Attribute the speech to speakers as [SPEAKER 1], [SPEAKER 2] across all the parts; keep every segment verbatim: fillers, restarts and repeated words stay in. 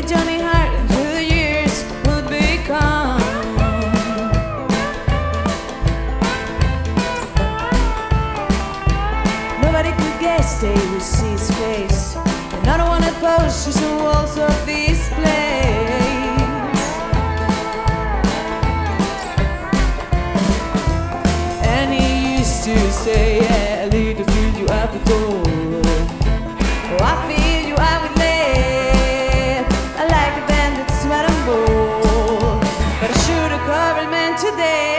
[SPEAKER 1] a Johnny Hardin who the years would become. Nobody could guess they would see his face. Another one that pushes the walls of this place. And he used to say, yeah, I lead the field you have to go. Oh, I feel you, I would live. I like a band that's sweat and bold, but I should have covered men today.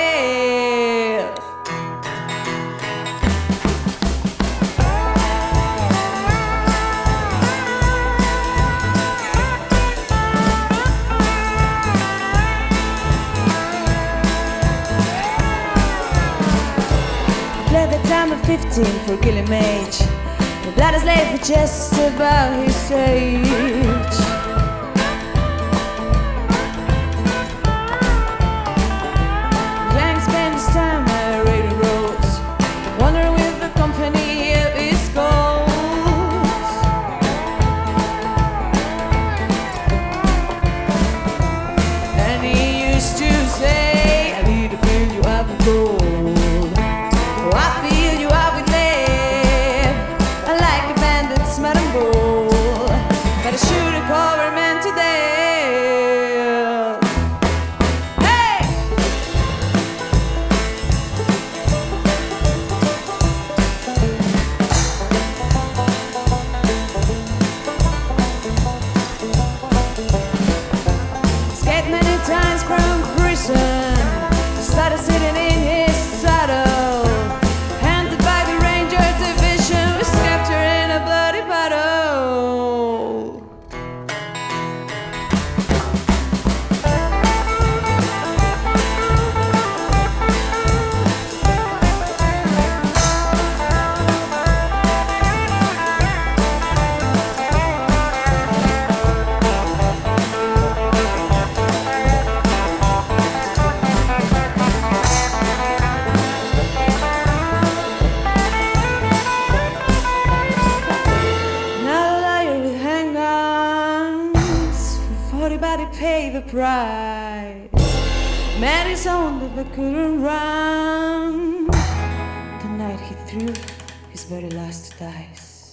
[SPEAKER 1] I'm fifteen for killing mage. The blood is laid for just about his age. Young spent his time at radio roads, wandering with the company of his goals. And he used to say, I need to feel you up and go. But I should have covered men today. Hey! Escaped many times from prison. Started sitting in his saddle. Handed by the Ranger Division. Was captured in a bloody battle. Pay the price. Met his own that they couldn't run. The night he threw his very last dice.